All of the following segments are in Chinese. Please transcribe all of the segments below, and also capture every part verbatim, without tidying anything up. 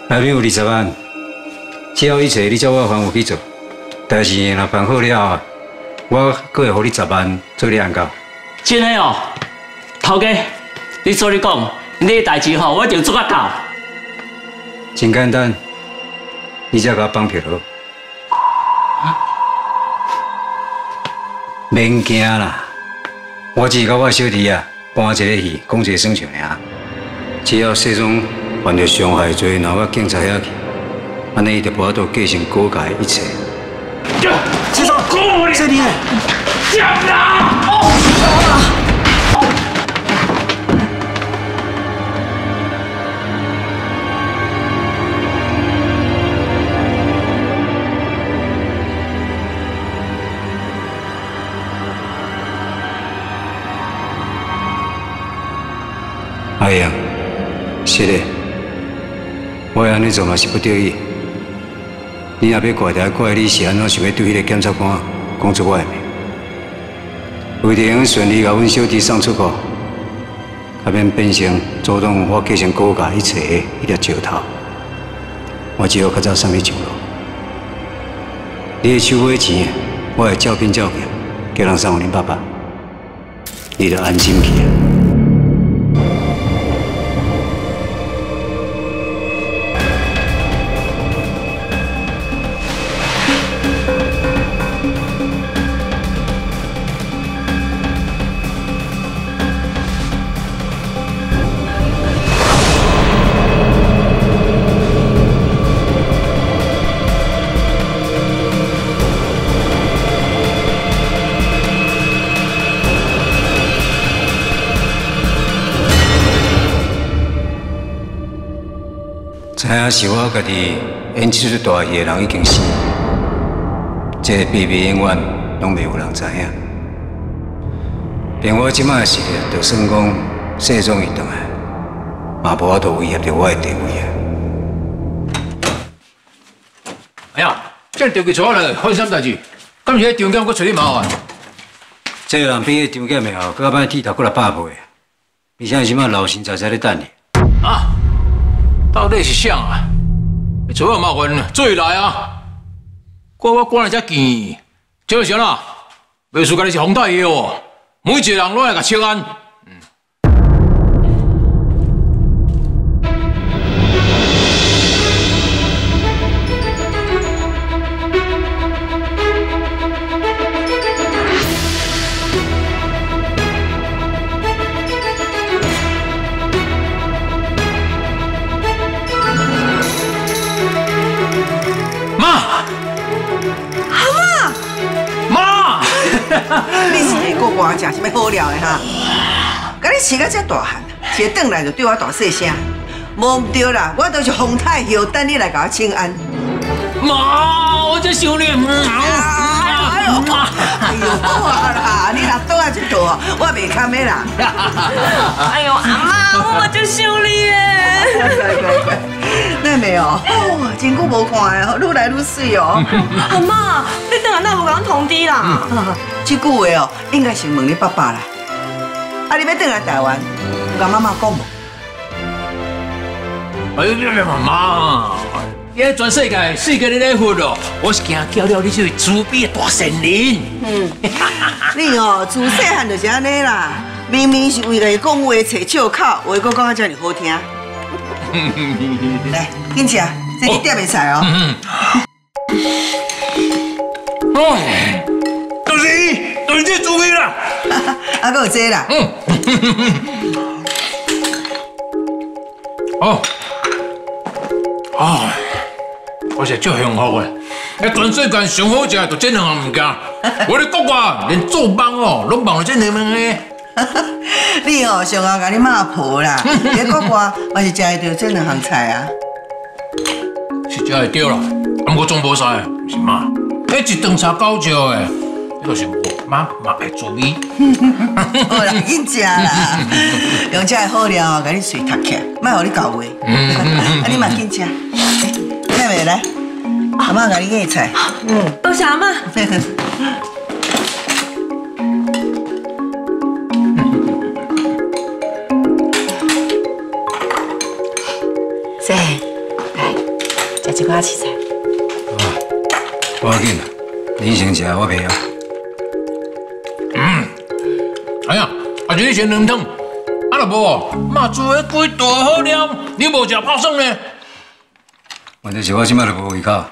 内面有二十万，只要一切你照我方有去做，代志若办好了后，我阁会予你十万做你安教。 真的哦，头家，你所你讲，你的代志吼，我一定做得到。 真简单，你只甲我绑票好。免惊啦，我只是甲我小弟啊搬一个戏，讲一个算账尔。只要谢总犯着伤害罪，拿我警察遐去，安尼伊就无法度继承高家的一切。 谢总，这里， 讲啦！ 阿阳，是的，我安尼做嘛是不得已。你若要怪台怪你是安怎想要对迄个检察官讲出我的名？为着用顺利甲阮小弟送出国，才免变成阻挡我继承高家一切的一粒石头，我只好较早送你上路。你的手尾钱，我会照拼照拼，叫人送给恁爸爸，你就安心去啊。 知影是我家己演这出大戏的人已经死，这个秘密永远拢袂有人知影。连我即摆的实力，就算讲谢总伊转来，嘛无法度威胁到我的地位啊！ 哎呀，这调去出来，发生啥代志？敢是迄张检搁找你麻烦？ 这个人比迄张检的后，搁较歹剃头，搁来百倍，而且即摆老神在在咧等你。 啊？ 到底是啥啊？你找我麻烦，做来啊！我我管了遮钱，这是啦，袂输家己是洪太爷哦，每一个人拢来甲请安。 你是会顾我食什么好料的哈？甲你饲到这大汉，一转来就对我大细声，无唔对啦，我都是洪太后，等你来甲我请安。 妈，我真想你。哎呦，哎呦，好啊啦，你若倒来这度，我袂堪的啦。 哎呦，阿妈，我真想你耶！ 乖乖乖，那没有，哦，真久无看的，愈来愈水哦。 阿妈，你等下哪无甲阮通知啦？ 这句话哦，应该是问你爸爸啦。啊，你要回来台湾，有甲妈妈讲无？ 哎呀，妈妈，你喺全世界世界的礼物哦，我是惊叫了你这位慈悲的大神灵。嗯， 你哦，自细汉就是安尼啦，明明是为了讲话找笑口，话佫讲啊遮尔好听。来，紧吃，这是点的菜哦。 哦，都是伊，都是这主意啦。 啊，佫有这啦。嗯。哦。啊，我是足幸福的。喺全世界上好食就这两样物件。我咧国外连做梦哦，拢梦到这两样个。你哦，上后甲你妈婆啦，喺国外嘛是食会到这两项菜啊。是食会到啦，不过总无使，唔是嘛？迄一顿茶够少的，迄就是妈妈的滋味。好啦，紧食啦，用这个好料哦，甲你睡读起来，莫互你搞话。啊，你嘛紧食。妹妹来，阿妈甲你腌菜。嗯， 多谢阿妈。 姐，来。 一块青菜。 啊，不要紧啦，你先食，我陪啊。 嗯，哎呀，啊，这你先两汤，啊，若无，妈煮的几大好料，你无食泡爽呢？ 问题是我即摆就无胃口。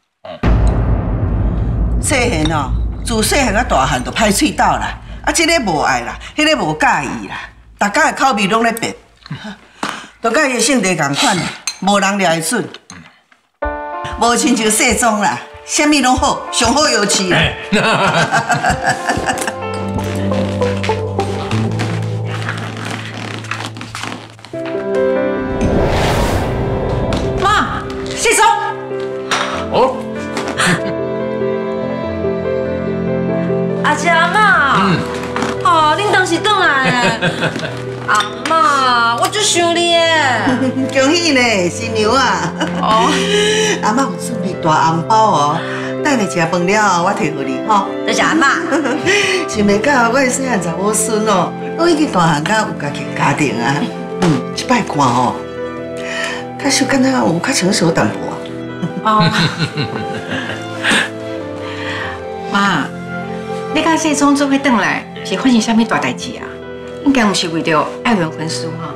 细汉哦，自细汉到大汉就歹喙斗啦，啊，这个无爱啦，迄个无介意啦，大家的口味拢咧变，都甲伊的性地共款，无人掠会准。无亲像世宗啦，啥物拢好，上好油试啦。 妈，世宗。 哦。 阿姐阿妈，嗯，哦，恁当时转来的。阿妈，我足想你耶！ 恭喜呢，新娘啊！哦，阿妈有准备大红包哦，等你食饭了后，我摕互你吼。 多谢阿妈。 想袂到我的细汉查某孙哦，都已经大汉甲有家己家庭啊。嗯，即摆看哦，确实敢若有较成熟淡薄啊。 哦。妈，你甲世宗做伙转来，是发生啥物大代志啊？应该毋是为着爱伦婚事哈。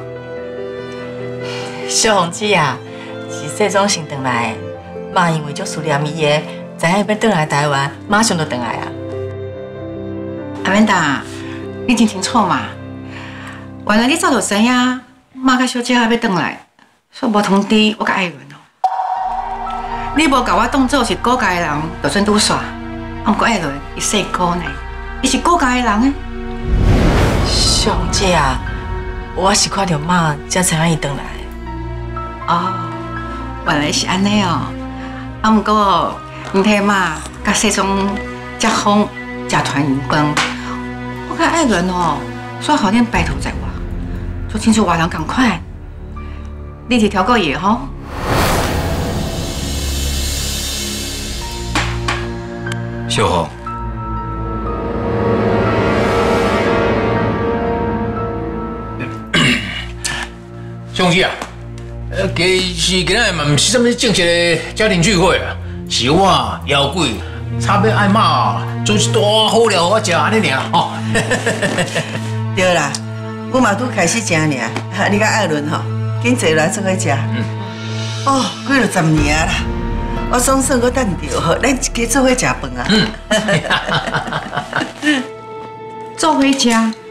小红姐啊，是世宗先转来的，妈因为足思念伊的，知影要转来台湾，马上就转来啊。 阿曼达，你真清楚嘛？原来你早就知影，妈甲小姐要转来，所以无通知我甲爱伦哦。你无甲我当做是顾家的人，就算拄煞。啊，毋过爱伦伊细个呢，伊是顾家的人诶。 小红姐啊，我是看到妈才知影伊转来的。 哦，原来是安尼哦。啊，毋过唔替妈甲世宗接风食团圆饭，我甲爱伦哦，煞好恁拜托在我，就亲像外人共款。你是调过嘢吼？ 小红。 相姐啊，呃，其实今日嘛唔是什么正式的家庭聚会啊，是我妖怪差要爱妈做一大好料我食安尼尔吼。 对啦，我嘛拄开始食尔，你甲艾伦吼，紧坐来做伙食。嗯。哦，几落十年啦，我总算搁等着，吼，咱一家做伙食饭啊。 嗯。做伙食。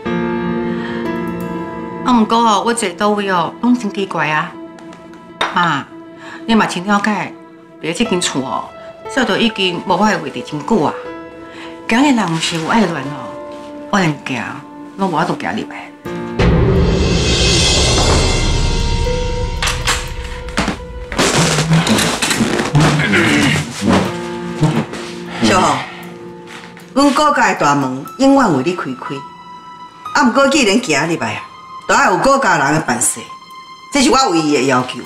啊，毋过哦，我坐倒位哦，拢真奇怪啊。妈，你嘛真了解，别这间厝哦，早就已经无我的位置真久啊。今日人毋是有爱恋哦，我连行拢无法度行入来。 小红，阮顾家的大门永远为你开开。啊，毋过既然行入来啊。都要有顾家人的办事，这是我唯一的要求。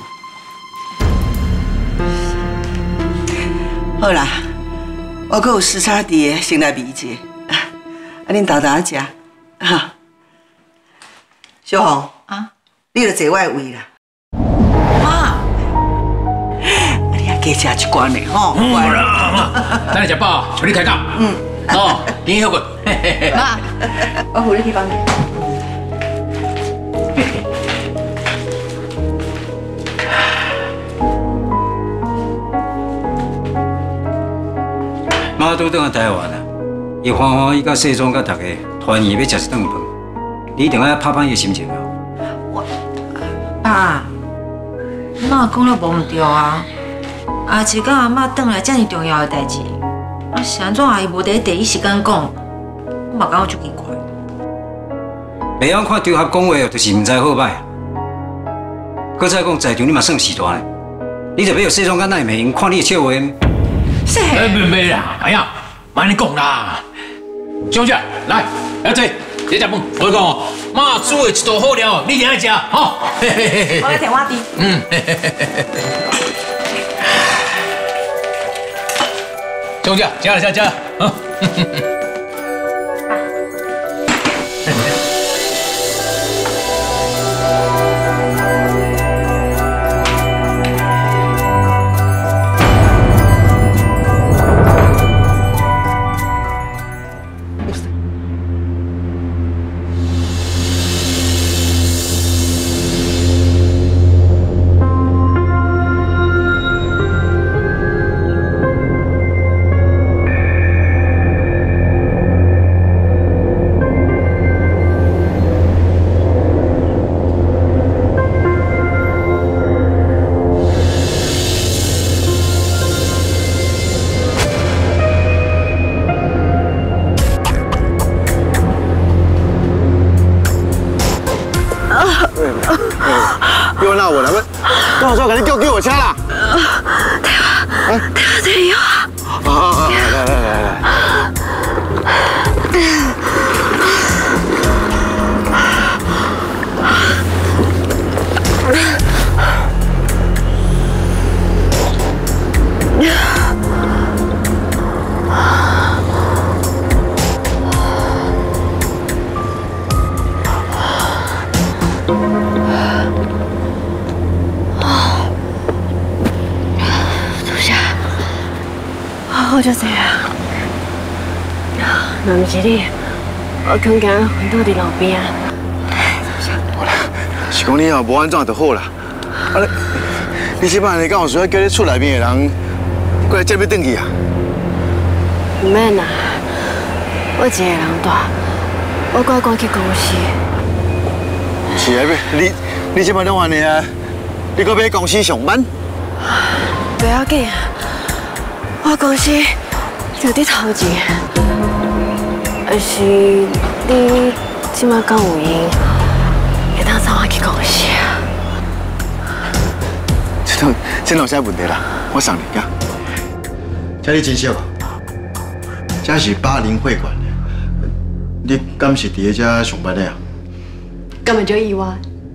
好啦，我阁有时差伫的，先来味一下。啊，恁豆豆食哈。小红啊，你就坐我的位啦。 妈， 你也加食一罐的吼。 好啦，咱来食饱，互你开讲。嗯。哦，今休困。 妈，我扶你去房间。 妈都转来台湾啊，伊欢欢伊甲世宗甲大家团圆要食一顿饭，你一定要拍拍伊的心情啊！ 我爸，妈讲了无唔对啊，阿姊甲阿妈转来遮尔重要的代志，啊是安怎阿姨无伫第一时间讲，我嘛感觉足奇怪。 袂晓看场合讲话，就是唔知好歹。搁再讲在场你嘛算是大呢，你就要有世宗甲奈美英看你的笑话。 哎，别别啦，哎呀，慢点讲啦。小姐，来，阿姐，你食饭。我讲哦，妈煮的一道好料，你一定要食，吼。 我来摕我滴。 嗯。小姐，吃了吃吃，啊。 有无啦？要多少给你叫救护车啦？ 对啊，对啊，对有啊。 好好好，来来来来来。 好就这样。若不是你，我可能昏倒伫路边。 好啦，是讲你哦无安怎就好啦。啊你，你即摆你敢有需要叫你厝内面的人过来接你转去啊？ 唔免啦，我一个人住，我乖乖去公司。 是啊，你你即摆拢安尼啊？你搁要公司上班？ 不要紧。 我公司就伫头前，要是你即马敢有闲，会当送我去公司啊？ 这种这有啥问题啦？我送你噶。这你真熟啊？这是巴林会馆，你敢是伫个遮上班的啊？ 根本就意外。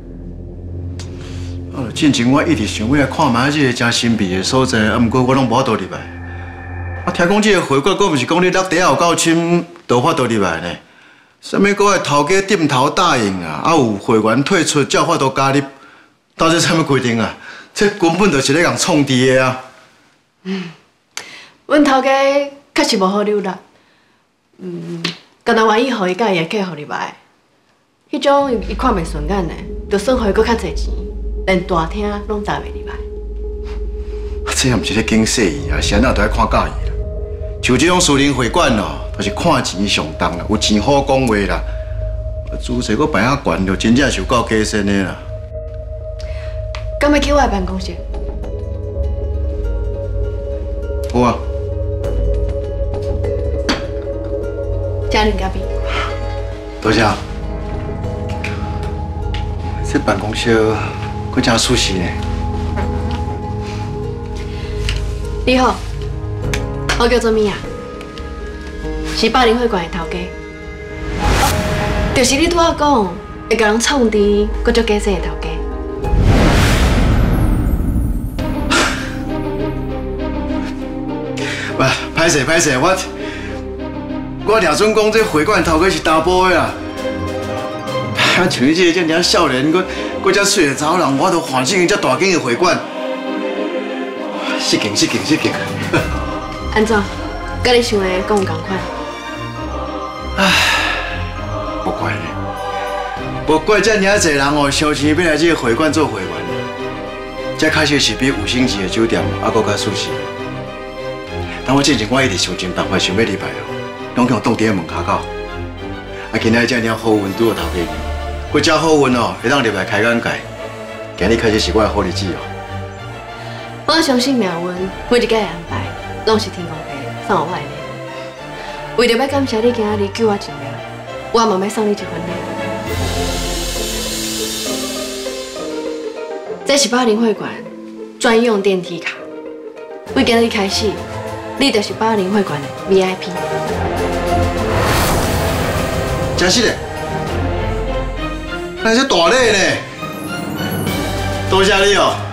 哦，进前我一直想要来看卖这个真神秘的所在，啊，不过我拢无法度入来。 啊，听讲这个会馆，阁不是讲你落地有够深，就法度入来呢？什么阁爱头家点头答应啊？啊，有会员退出，才有法度加入，到底什么规定啊？这根本就是咧共创治的啊！ 嗯，阮头家确实无好溜啦。嗯，敢若愿意互伊甲伊的客户入来，迄种伊看袂顺眼的，就算互伊阁较侪钱，连大厅拢带袂入来。 这也毋是咧经细意啊，谁哪都爱看介意。 像这种私人会馆哦，都是看钱上当啦，有钱好讲话啦。姿势搁摆啊悬，就真正是有够假身的啦。 敢要去我的办公室？ 好啊。 嘉玲隔壁。 多谢。这办公室搁真舒适呢。 你好。 我叫做米娅，是百灵会馆的头家。哦，就是你拄仔讲会甲人创治，佮足假势的头家。 喂，歹势歹势，我我听准讲这会馆头家是查甫的啦。啊，像你这个这尔少年，佮佮遮水的查某人，我都换进遮大间的会馆，失敬失敬失敬。 安怎？甲你想的讲有同款？ 唉，无怪呢，无怪遮尔侪人哦，烧钱要来这个会馆做会员。这确实是比五星级的酒店还佫较舒适。但我之前我一直想尽办法想要入来哦，拢向挡伫个门骹口。啊，今仔这尔好运拄到头家娘，佫遮好运哦，会当入来开眼界。今日开始是我的好日子哦。 我相信命运每一个安排。 拢是天公伯送我的礼物，为着要感谢你今日救我一命，我嘛要送你一份礼物。这是百灵会馆专用电梯卡，为今日开始，你就是百灵会馆的 V I P。 真是的，那是大礼呢，多谢你哦。